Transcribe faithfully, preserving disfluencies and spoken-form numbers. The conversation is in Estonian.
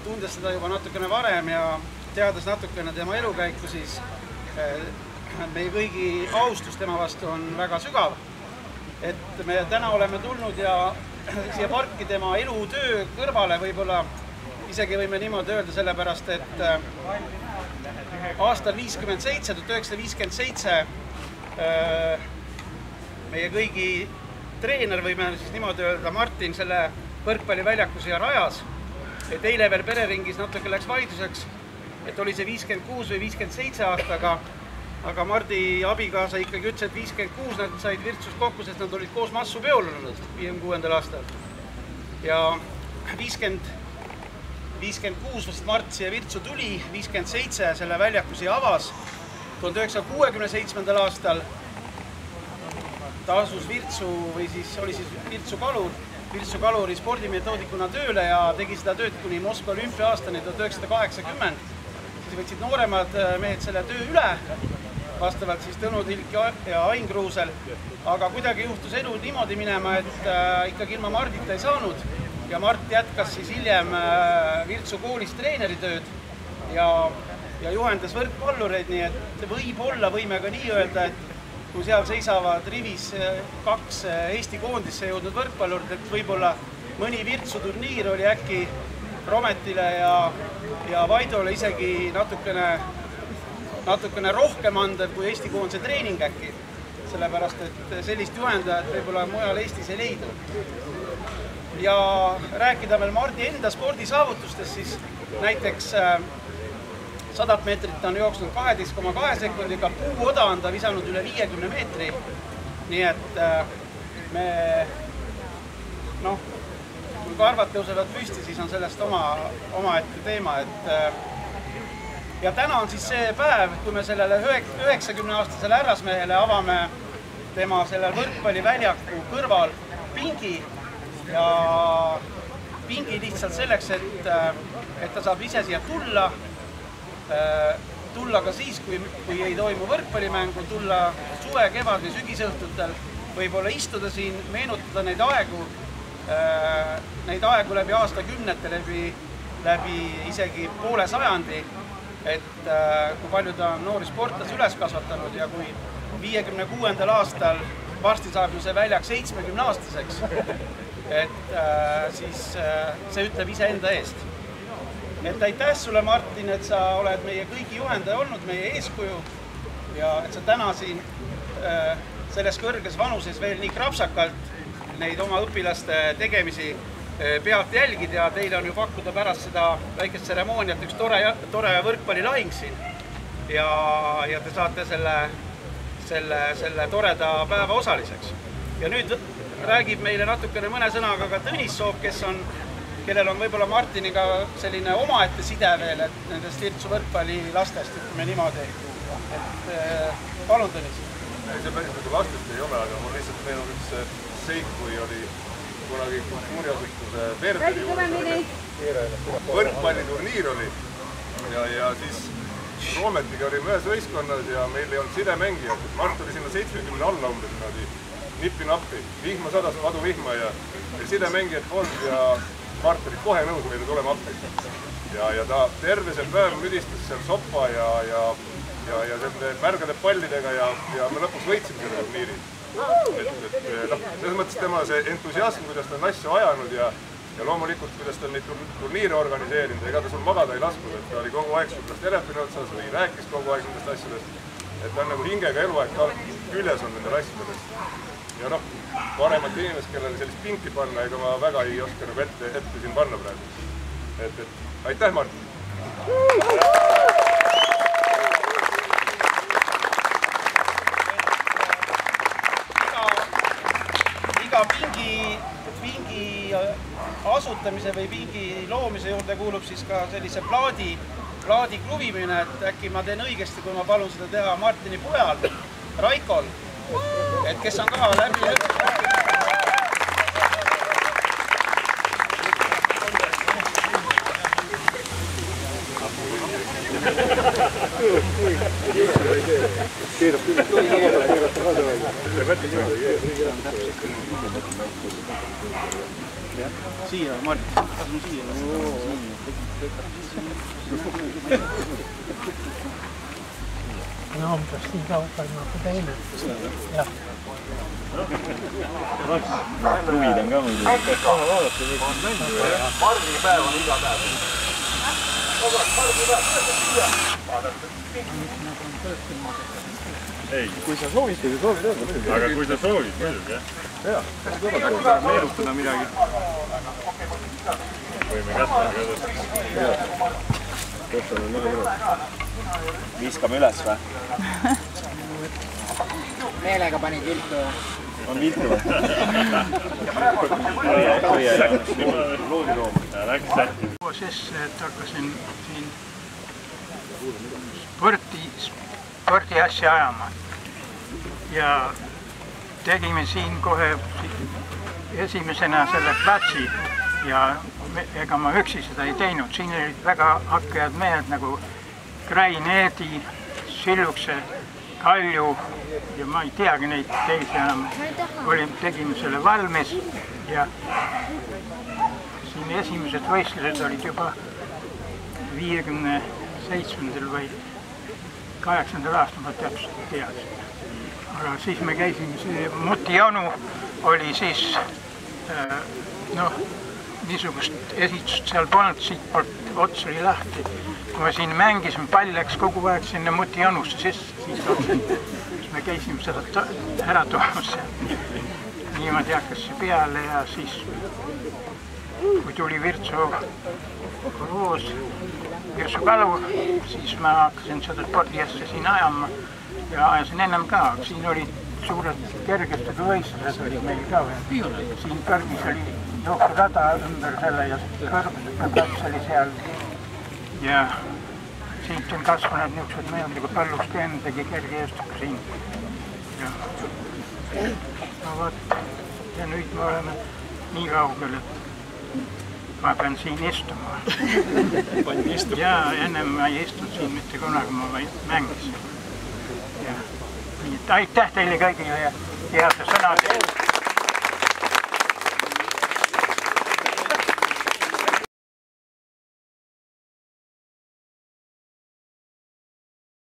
tundes seda juba natukene varem ja teades natukene tema elukäiku, siis meie kõigi austus tema vastu on väga sügav. Et me täna oleme tulnud ja siia parki tema elutöö kõrvale võib-olla isegi võime niimoodi öelda sellepärast, et aastal viiskümmend seitse, tuhat üheksasada viiskümmend seitse meie kõigi treener, võime siis niimoodi öelda, Martin selle võrkpalliväljaku siia rajas, et eile veel pereringis natuke läks vaidluseks, et oli see viiskümmend kuus või viiskümmend seitse aastaga, aga Mardi abikaasa ikkagi ütles, et viiskümmend kuus nad said Virtsus kokku, sest nad olid koos massupeol olnud viiekümne kuuendal aastal. Ja viiskümmend kuus vast Mart siia Virtsu tuli, viiskümmend seitse selle väljaku siia avas. tuhande üheksasaja kuuekümne seitsmendal aastal ta asus Virtsu või siis oli siis Virtsu kalur, Virtsu kaluri spordimetoodikuna tööle ja tegi seda tööd kuni Moskva olümpia aastani tuhat üheksasada kaheksakümmend. Siis võtsid nooremad mehed selle töö üle, vastavalt siis Tõnu Tilk ja Ain Kruusel, aga kuidagi juhtus elu niimoodi minema, et ikkagi ilma Mardita ei saanud ja Mart jätkas siis hiljem Virtsu koolis treeneritööd ja, ja juhendas võrkpallureid, nii et võib-olla võime ka nii öelda, et kui seal seisavad rivis kaks Eesti koondisse jõudnud võrkpallurid, et võib-olla mõni Virtsu turniir oli äkki Rometile ja, ja Vaidole isegi natukene, natukene rohkem andev kui Eesti koondise treening äkki, sellepärast et sellist juhendajat võib-olla mujal Eestis ei leidu. Ja rääkida veel Mardi enda spordisaavutustest, siis näiteks sadat meetrit on jooksnud kaheteist koma kahe sekundiga, puuoda on ta visanud üle viiekümne meetri, nii et me, noh, kui karvad tõusevad püsti, siis on sellest oma, oma ette teema, et ja täna on siis see päev, kui me sellele üheksakümne aastasele härrasmehele avame tema sellel võrkpalliväljaku kõrval pingi ja pingi lihtsalt selleks, et, et ta saab ise siia tulla, tulla ka siis, kui, kui ei toimu võrkpallimängu, tulla suve, kevad või sügisõhtutel, võib-olla istuda siin, meenutada neid aegu, neid aegu läbi aastakümnete, läbi, läbi isegi poole sajandi, et kui palju ta on noori sportlasi üles kasvatanud ja kui viiekümne kuuendal aastal varsti saab ju see väljak seitsmekümne aastaseks, et siis see ütleb iseenda eest. Et aitäh sulle, Martin, et sa oled meie kõigi juhendaja olnud, meie eeskuju ja et sa täna siin selles kõrges vanuses veel nii krapsakalt neid oma õpilaste tegemisi pealt jälgid ja teile on ju pakkuda pärast seda väikest tseremooniat üks tore, tore võrkpallilahing siin ja, ja te saate selle, selle, selle toreda päeva osaliseks. Ja nüüd räägib meile natukene mõne sõnaga ka Tõnis Soop, kes on kellel on võib-olla Martiniga selline omaette side veel, et nendest Virtsu võrkpallilastest, ütleme niimoodi. Et palun, Tõnis. See päris nagu lastest ei ole, aga mul lihtsalt meenub üks seik, kui oli kunagi kultuuriasutuse Verderi võrkpalliturniir oli ja, ja siis Roometiga olime ühes võistkonnas ja meil ei olnud sidemängijad. Mart oli sinna seitsmekümne alla umbes niimoodi nippi-nappi. Vihma sadas, padu vihma ja sidemängijad polnud ja Mart oli kohe nõus meile tulema appi. Ja, ja ta terve see päev müdistas seal soppa ja, ja, ja, ja selle märgade pallidega ja, ja me lõpuks võitsime selle turniiri. Et, et, no, selles mõttes tema see entusiasm, kuidas ta on asju ajanud ja, ja loomulikult, kuidas ta on neid turniire organiseerinud, ega ta sul magada ei laskud, et ta oli kogu aeg sul kas telefoni otsas või rääkis kogu aeg nendest asjadest. Et ta on nagu hingega eluaeg ka küljes on nendel asjadest. Ja noh, paremat inimest, kellele sellist pinki panna, ega ma väga ei oska nagu ette, ette siin panna praegu. Et, et aitäh, Mart! Iga pingi, pingi asutamise või pingi loomise juurde kuulub siis ka sellise plaadi, plaadi kruvimine, et äkki ma teen õigesti, kui ma palun seda teha Martini pojal, Raikol. Et kes on ka läbi siia, Mart, kas mu siia? No umbes nii kaugel nagu teine. Jah. Huvid on ka muidu. Pargipäev on iga päev. Ei, kui sa soovid, kui sa soovid öelda muidugi. Aga kui sa soovid muidugi, jah? Jaa, meerutada midagi. Võime kättama kõdust. Jaa, kättama on väga mõnus. Viskame üles või? Meelega pani viltu. On viltu või? Hoia jäänud. Loodiloom. Läks sätti. Sesse, et hakkasin siin sporti, sporti asja ajama ja tegime siin kohe esimesena selle platsi ja ega ma üksi seda ei teinud, siin olid väga hakkajad mehed nagu Grai Needi, Sillukse, Kalju ja ma ei teagi neid teisi enam, tegime selle valmis ja siin esimesed võistlused olid juba viiekümne seitsmendal või kaheksandal aastal, ma täpselt teadsin. Aga siis me käisime, see Muti Janu oli siis, noh, niisugust esitust seal polnud, siit poolt ots oli lahti. Kui me siin mängisime, pall läks kogu aeg sinna Muti Janusse sisse, siis me käisime seda ära toomas. Niimoodi hakkas see peale ja siis kui tuli Virtsu Roos, Virtsu Kalu, siis ma hakkasin seda spordi asja siin ajama ja ajasin ennem ka. Siin olid suured kergestega võistlused olid meil ka veel. Siin kõrgis oli jooksurada ümber selle ja kõrgusplats oli seal. Ja siit on kasvanud niisugused mehed nagu Põllusken tegi kergejõustiku siin. No vot, ja nüüd me oleme nii kaugel, et ma pean siin istuma. Ja ennem ma ei istunud siin mitte kunagi, ma mängisin. Aitäh teile kõigile ja heade sõnade.